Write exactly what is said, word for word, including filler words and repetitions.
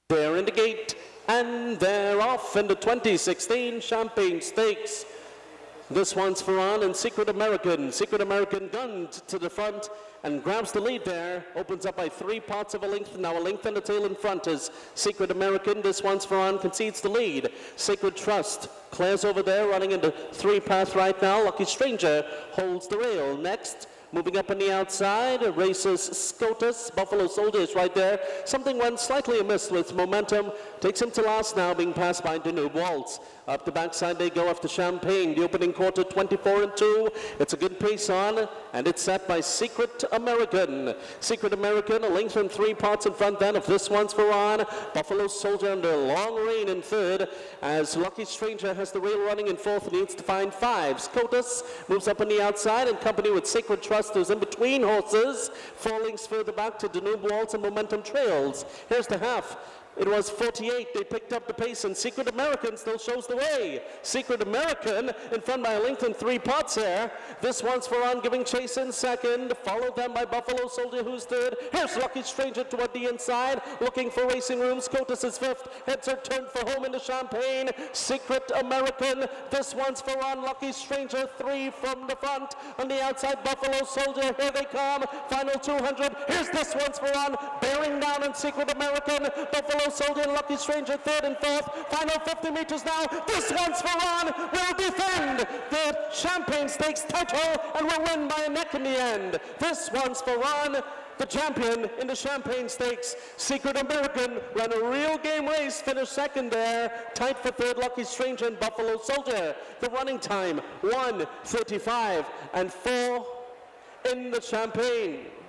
They're in the gate, and they're off in the twenty sixteen Champagne Stakes. This one's for on and Secret American. Secret American gunned to the front and grabs the lead there. Opens up by three parts of a length. Now a length and a tail in front is Secret American. This one's for on, concedes the lead. Sacred Trust clears over there, running into three path right now. Lucky Stranger holds the rail. Next, moving up on the outside, races Scotus. Buffalo Soldier is right there. Something went slightly amiss with momentum. Takes him to last now, being passed by Danube Waltz. Up the backside they go after Champagne. The opening quarter, twenty-four and two. It's a good pace on, and it's set by Secret American. Secret American, a length and three parts in front then. If this one's for on, Buffalo Soldier under long rein in third, as Lucky Stranger has the rail running in fourth, needs to find five. Scotus moves up on the outside in company with Sacred Trust, who's in between horses. Four lengths further back to Danube Waltz and Momentum trails. Here's the half. It was forty-eight. They picked up the pace, and Secret American still shows the way. Secret American in front by a length and three parts here. This one's for on, giving chase in second, followed then by Buffalo Soldier, who's third. Here's Lucky Stranger toward the inside, looking for racing room. Scotus is fifth. Heads are turned for home into Champagne. Secret American. This one's for on. Lucky Stranger, three from the front. On the outside, Buffalo Soldier. Here they come. Final two hundred. Here's this one's for on. Bearing down on Secret American. Buffalo Soldier and Lucky Stranger third and fourth. Final fifty meters now. This one's for on. Will defend the Champagne Stakes title and will win by a neck in the end. This one's for on. The champion in the Champagne Stakes, Secret American, ran a real game race, finished second there. Tight for third, Lucky Stranger and Buffalo Soldier. The running time, one thirty-five and four in the Champagne.